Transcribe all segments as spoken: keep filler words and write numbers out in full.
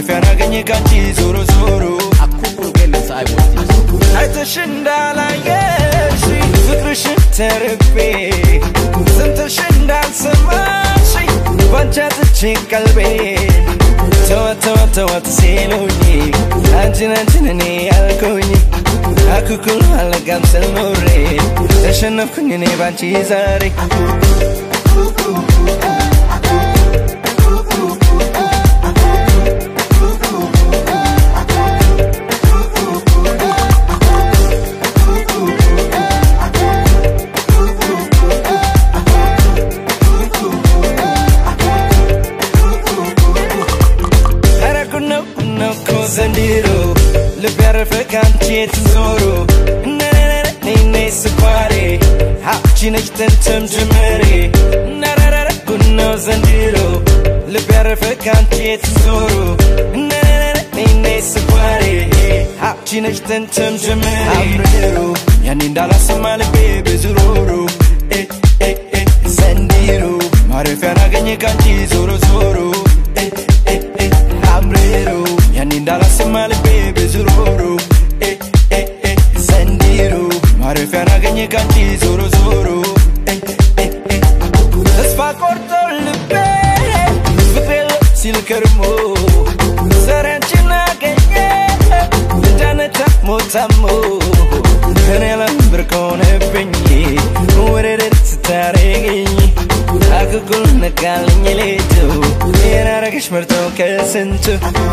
ማረፊያ ናገኘ ካንቺ ዞሮ ዞሮ አኩኩ ገለስ አይወት አይተሽ እንዳላየሽ ፍቅርሽን ተርቤ ስንትሽ እንዳልሰማሽ ባንቺ አጥቼ ቀልቤን ተወት ተወት ተወት ሲሉኝ አንቺን አንቺን እኔ ያልኩኝ አኩኩል አለጋም ስልኖሬ ተሸነፍኩኝ እኔ ባንቺ ዛሬ Zandiro, le piarfe canci tesoro. Na na na na na square. Hapci nicht den Temjemere. Na na na na kunno Zandiro, le piarfe canci tesoro. Na na na na na square. Hapci nicht den Temjemere. Amrero, yani ndala samale baby zuroro. Eh eh eh Zandiro, marefia nagenye canci zoro zoro. Eh eh eh Amrero. Yani ndala samale baby zuroro eh eh eh Zandiro marefia nagenye kanchi zoro zoro eh eh eh Tasfa corto lebe Fipel silkermo Saranchi nagenye Janeta motamo Kanela berkone penye Uwerer sitaregni Akukul nakalinye leto Yena rakesh merto kelsentu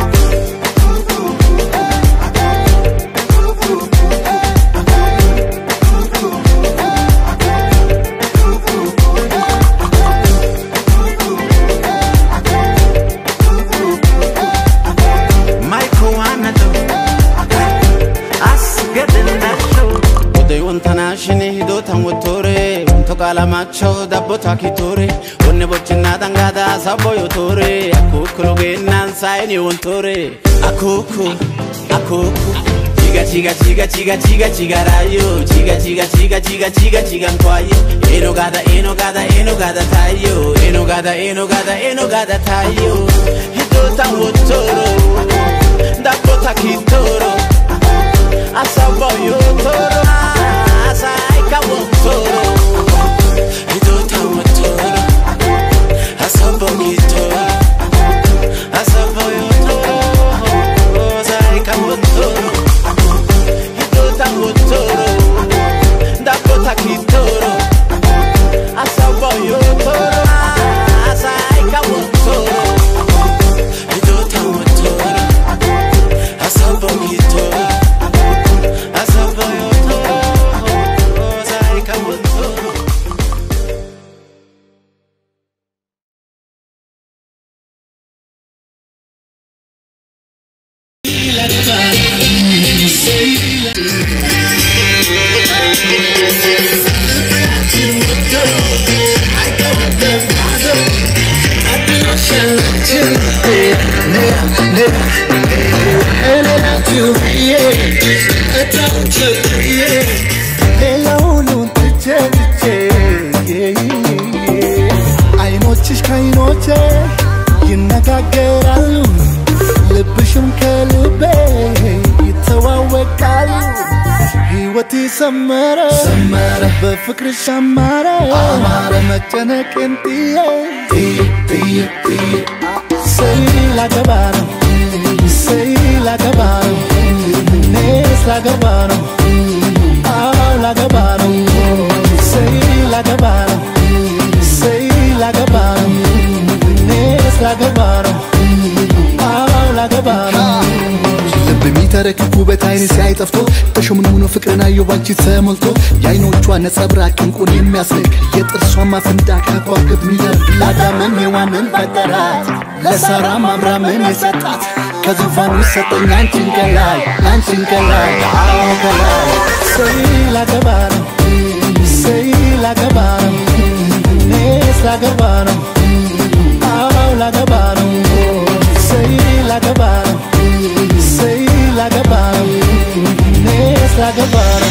Kalamacho dabbo takitore onne bochina dangada saboyo tore akukulu genan saini wontore akuku akuku chiga chiga chiga chiga chiga chiga rayo chiga chiga chiga chiga chiga chiga kwayo eno gada eno gada eno gada tayo eno gada eno gada eno gada tayo hidota wotoro dabbo takitoro asaboyo toro asai kabotoro Samara, Samara, befakr Samara, Amara, machana kentiye, tiye, tiye, tiye. Say like a bottom, say like a bottom, nes like a bottom, ah like a bottom. Say like a bottom, say like a bottom, nes like a bottom, ah like a bottom. بميترك كوبت عيني سعيد أفضل تشومن منو فكرنا يوانشي تساملتو يعينو جوانا صبراكين كوني مياسلك يترسوا ما فنداك هكواكب ميار لا دامن يوانن فترات لسارا مبرا من يسطات كذوفان وسطن يانشين كلاي يانشين كلاي عاو كلاي سي لا كبارم سي لا كبارم نيس لا كبارم عاو لا كبارم سي لا كبارم Say like a bottom, it's like a bottom.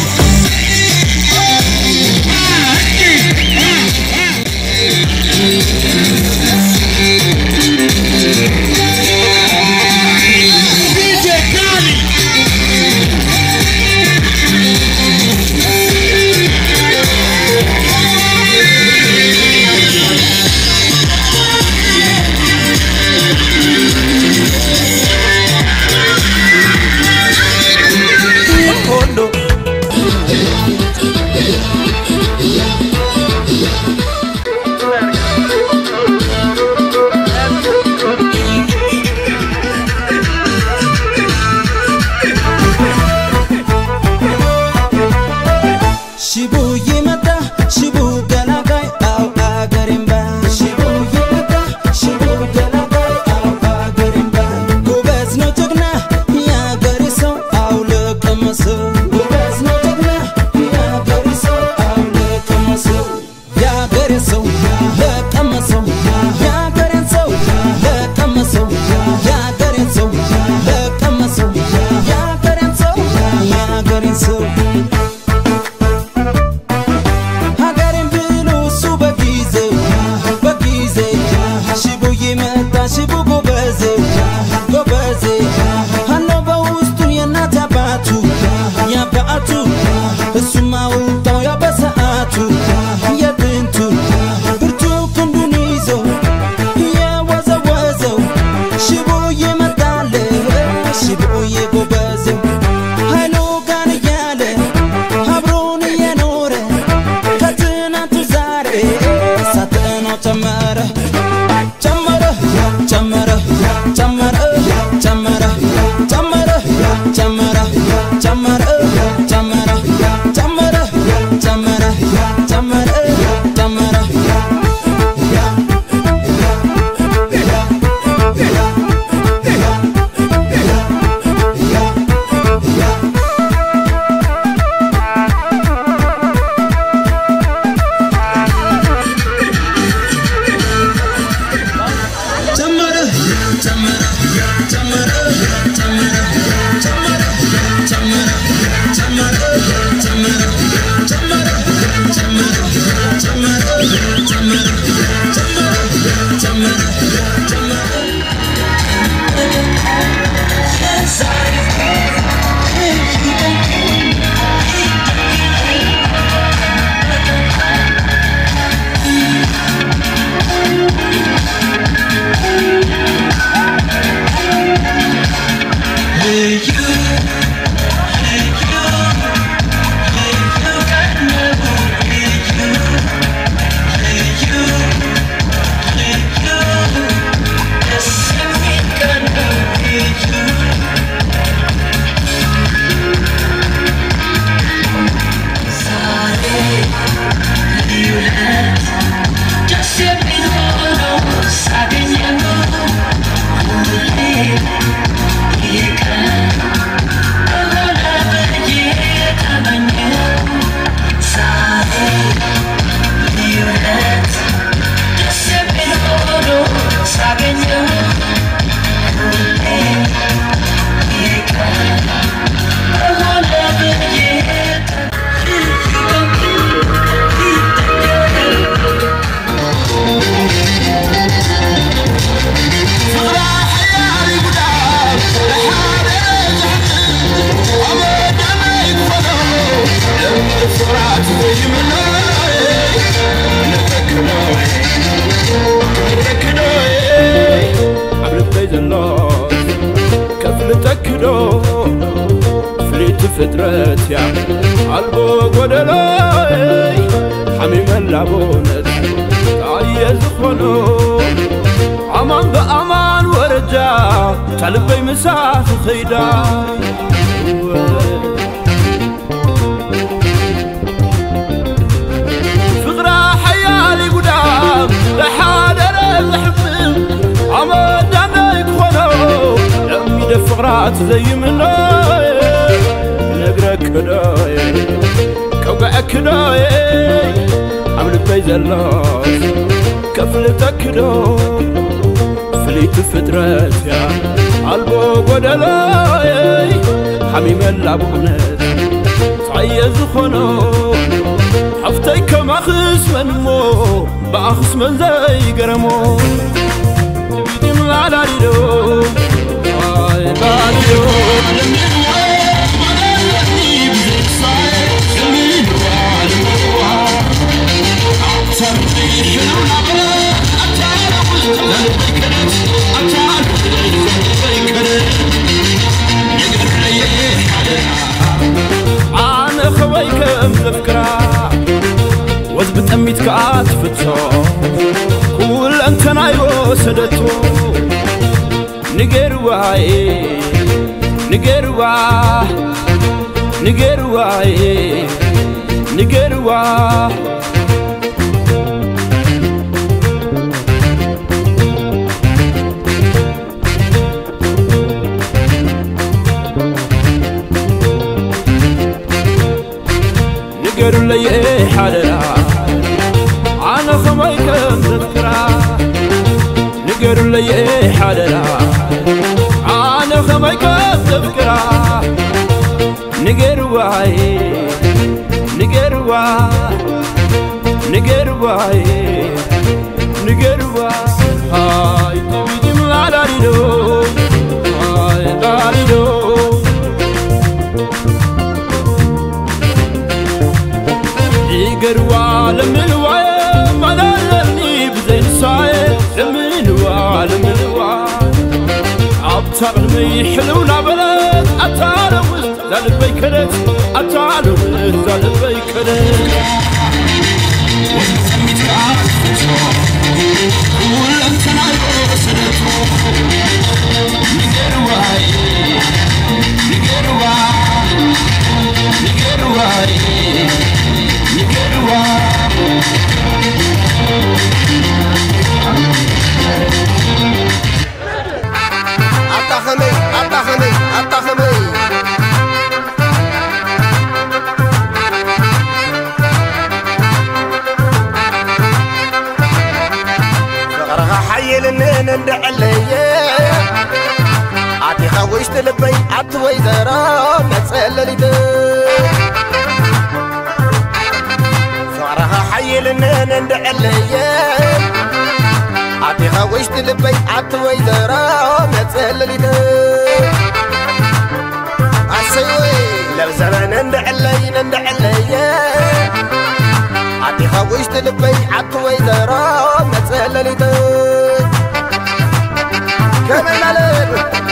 ፍጥረት ያ አልቦ ጎደሎይ حميم اللعبونت تعيز خلو أمان بأمان ورجع تعلبي مساف خيدا فقرة حيالي قدام لحادر الحبم أمان دانيك خلو لأمي دفقرات زي منو نقرأ كداي كوكا كداي عمل بيزلاس كفلتك دو فليت فترات يا قلبو قدلاي حميم اللعبونت تعيز خنو حفتي كما خس من مو بأخس من زي قرمو بيدي ملالي دو آي بالي دو أنا خويكم تفكرة وزبط أميت كعات فتو كل أنت نايو سدتو نجروا نجروا نجروا نجروا نقروا لي حالنا أنا خميكم تذكرة نقروا لي حالنا أنا خميكم تذكرة نقروا نقروا نقروا نقروا هاي تبيدي ملالي دو هاي داري دو يقروا لملوا ملالني بزين صاير لملوا لملوا عبتر ميحلونا بلد أتعالوز زالب بيكرت أتعالوز زالب بيكرت وزميت كعافتو كل أنت نايو سنتو نقروا نقروا نقروا أتخمي أتخمي أتخمي فقرها حي لنين ندعلي عطي خوشت لبي عطوي زرام نتسأللي دي حي لنين ندعلي عطي خوشت لبي عطوي زرام نتسأللي دي عسيوي لبزران ندعلي ندعلي عطي خوشت لبي عطوي زرام نتسأللي دي كمان مالين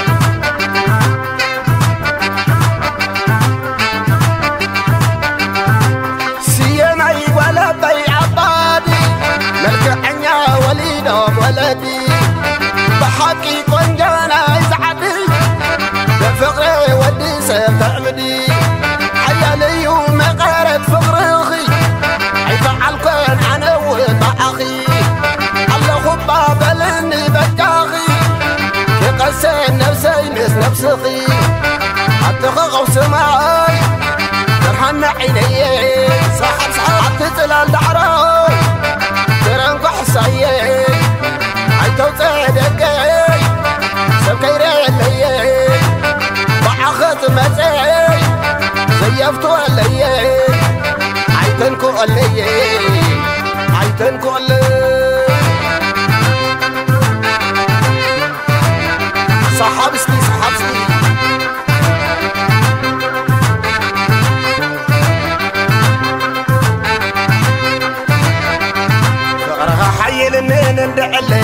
ولدي بحقي قنجانا يزعدي بفقري ودي سيبتعمدي حيالي ومقارت فقري عيفعل كون انا وطعخي الله خبا بلني بجاخي كقسين نفسي مس نفسخي عتخغو سماعي ترحن عيني صاحب صاحب تتلال دعراي ترنقو حسايي توصيدك سبكير اللي بعخت مسي زيفتو اللي عيتنكو اللي عيتنكو اللي صحابسكي صحابسكي فقرها حي لنين ندعلي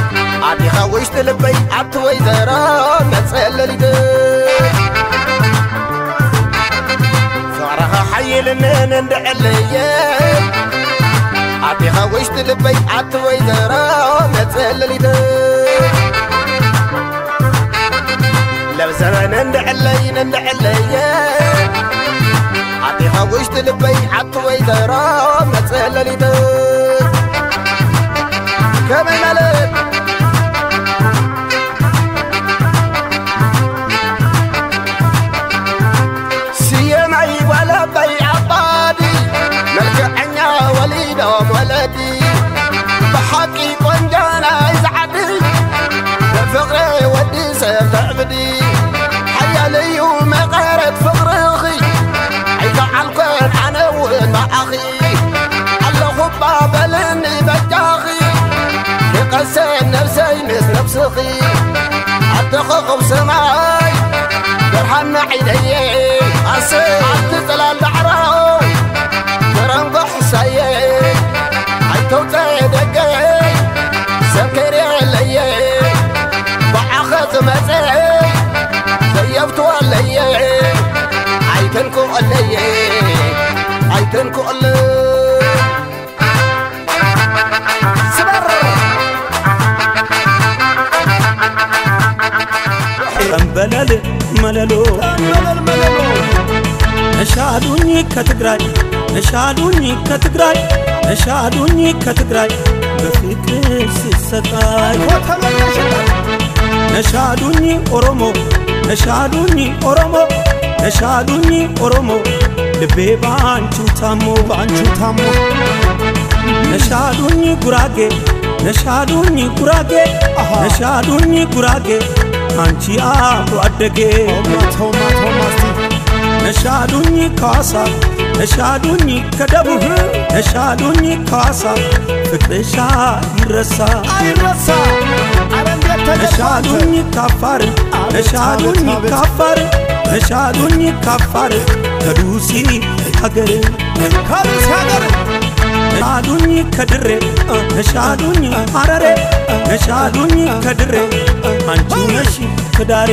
عطي خوشت لبي عطوي زرام نتسأللي دي عيل من اندعليه عطيها وش تلبي عطوي ذرا متسللي لو زمان اندعلي اندعلي عطيها وش تلبي عطوي ذرا متسللي كمان ملك سيمعي ولا بيع عبادي ملك عنيا وليدهم ولدي بحقي قنجانا يزعدي فقري ودي سيف عبدي حيالي وما غيرت فقري عيقع الكون عنوين مع أخي الله خباب لني بجاخي يقسم نفسي مثل نفسخي عالتخخ بسماي برحن عيدي أسي عالتزل البحراو برنقح سيي عيتوتي دقي سكري لي وعخذ مزي زيفتو لي عيتنكو لي عيتنكو لي سبر أمبلل مللو نشادوني كتجراي نشادوني كتجراي نشادوني كتجراي بفكر سسقاي نشادوني أورومو نشادوني أورومو نشادوني أورومو لبي بانشو تامو بانشو تامو نشادوني غراغي نشادوني غراغي نشادوني غراغي አንቺ አብሮ አደጌ ቶማ ቶማስ ነሻዱኝ ካሳ ነሻዱኝ ከደቡብ ነሻዱኝ ካሳ ፍቅርሻ ይረሳ አይረሳ ነሻዱኝ ካፋር ነሻዱኝ ካፋር ነሻዱኝ ካፋር ከዱሲ ሀገር ከዱሲ ሀገር ነሻዱኝ ከድሬ ነሻዱኝ ሐረሬ ነሻዱኝ ከድሬ አንቺ ነሽ ከዳሬ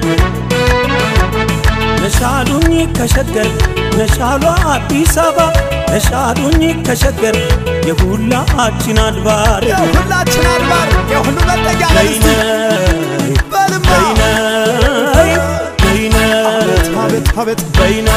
ነሻዱኝ ከሸገር ነሻሏ አዲስ አበባ ነሻዱኝ ከሸገር የሁላችን አድባር የሁላችን አድባር የሁሉ መጠጊያ ነይ በልማ ነይ ነይ አቤት አቤት በይነ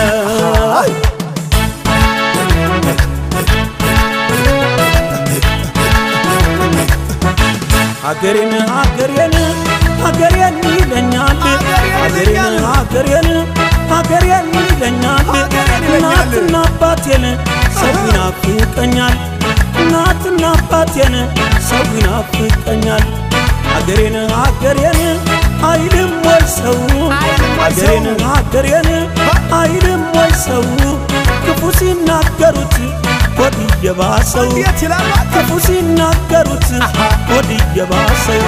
ሀገሬን ሀገሬን ሀገሬን ይለኛል ሀገሬን ሀገሬን ሀገሬን ይለኛል እናትና አባቴን ሰው ይናፍቀኛል እናትና አባቴን ሰው ይናፍቀኛል ሀገሬን ሀገሬን አይልም ወይ ሰው ሀገሬን ሀገሬን አይልም ወይ ሰው ክፉ ሲናገሩት ወዲ የባሰው ክፉ ሲናገሩት ወዲ የባሰው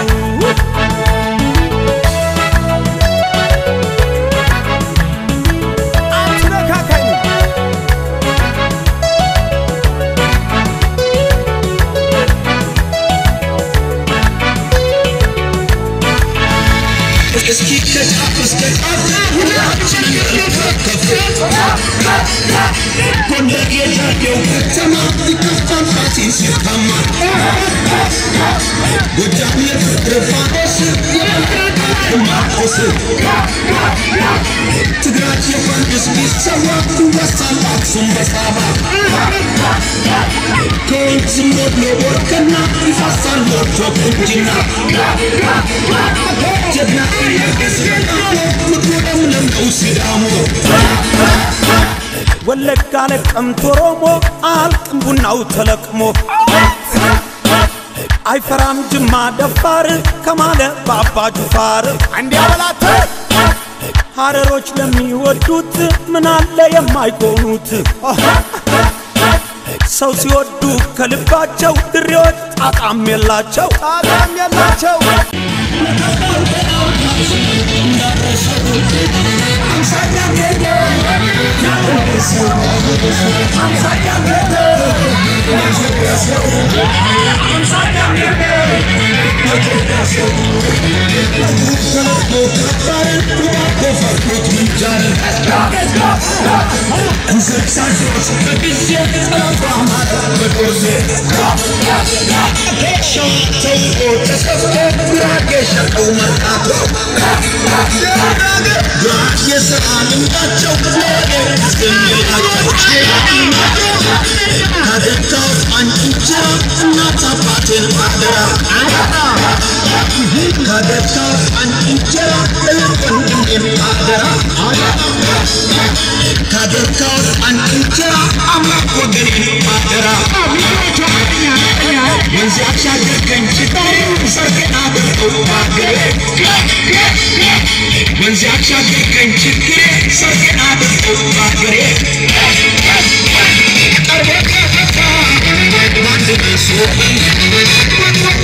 አትነካካኝ እስኪ ከጫፍ እስከ ጫፍ ሁላችን የከፈከፍ ጎንደር የጃዴው ከተማ ይከፋል ፋሲል ሲታማ ጎጃም የፍቅር ፋኖስ የማቆስ ትግራይ የፋንድስ ቢሰዋ ይወሳል አክሱም በሳባ ከወንዝ ሞት ለወርቅና ይፈሳል ሞቶ ቁንጅና ጀግና ወለጋ ለቀምት ኦሮሞ አልቅም ቡናው ተለቅሞ አይፈራም ጅማ ደፋር ከማለ ባባ ጁፋር እንዲያበላት ሐረሮች ለሚወዱት ምን አለ የማይቆኑት ሰው ሲወዱ ከልባቸው ድሬዎች ጣጣም የላቸው ጣጣም የላቸው ከሳሾች በጊዜ ጠፋማት በቁርዜ ጌሾ ተውቆ ተከፍቶ ጉራጌ ሸቀው መርካቶ ጉራጌ ስራ ልምዳቸው ለወደር እስከሚላቸው ካደካው አንቺንጀራ እናት አባቴን አደራ ካደካው አንቺንጀራ ለወንድሜን አደራ ካደካው አንቺንጀራ አምላክ ወገኔን አደራ ወንዝ ያሻገርከኝ ችግሬ ሰርገና ደርቀው ማገሬ ወንዝ ያሻገርከኝ ችግሬ ሰርገና ደርቀው ማገሬ ቀርበ ከፈታ ባንድ ነሶ